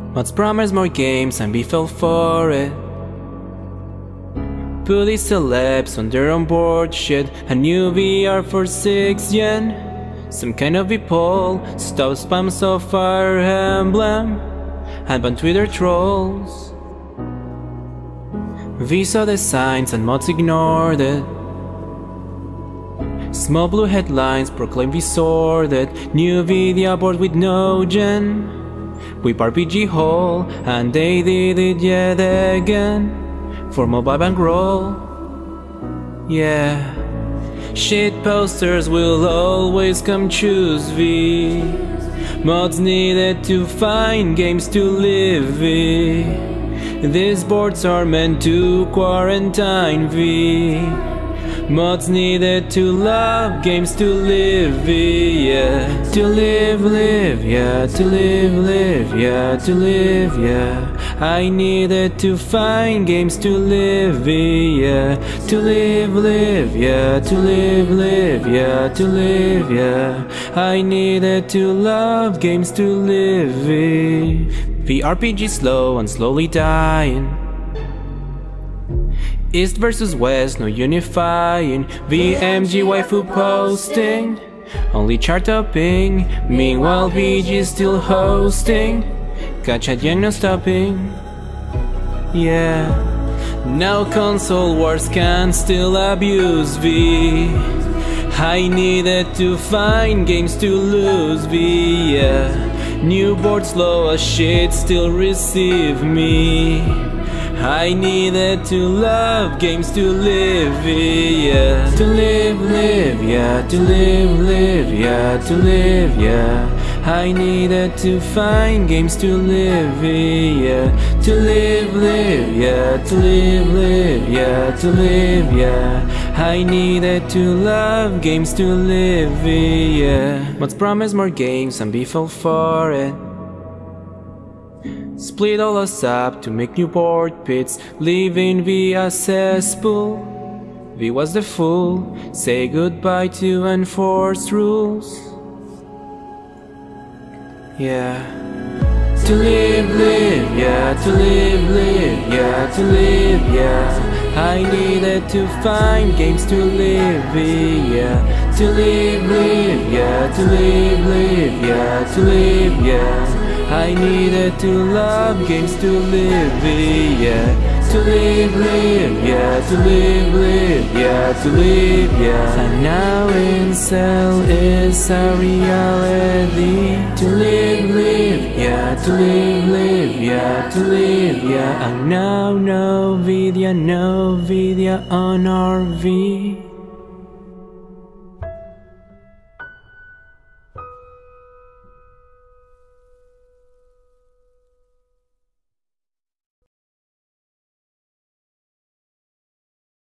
Mods promise more games and we fell for it. Put e-celebs on their onboard shit. A new VR for 6th gen. Some kind of vpol. Stop spams of Fire Emblem and ban Twitter trolls. We saw the signs and mods ignored it. Small blue headlines proclaim we sorted. New vidya board with no gen. Weeb RPG haul, and they did it yet again. For mobile bankroll. Yeah. Shitposters will always come choose V. Mods needed to find games to live V. These boards are meant to quarantine V. Mods needed to love games to live, yeah. To live, yeah. To live, yeah. To live, yeah. I needed to find games to live, yeah. To live, yeah. To live, yeah. To live, yeah. I needed to love games to live, VRPG slow and slowly dying. East versus West, no unifying. VMG waifuposting, only chart topping. Meanwhile VG still hosting. Gacha yang no stopping. Yeah. Now console wars can still abuse V. I needed to find games to lose V. Yeah. New board slow as shit still receive me. I needed to love games to live, yeah. To live, yeah. To live, yeah. To live, yeah. I needed to find games to live, yeah. To live, yeah. To live, yeah. To live, yeah. I needed to love games to live, yeah. Mods promise more games and we fell for it. Split all us up to make new board pits, leaving via cesspool. V was the fool, say goodbye to enforced rules. Yeah. To live, yeah. To live, yeah. To live, yeah. I needed to find games to live, yeah. To live, yeah. To live, yeah. To live, yeah. I needed to love games to live, yeah. To live, yeah. To live, yeah. To live, yeah. And now incel is a reality. To live, yeah. To live, yeah. To live, yeah. And now no vidya on our V.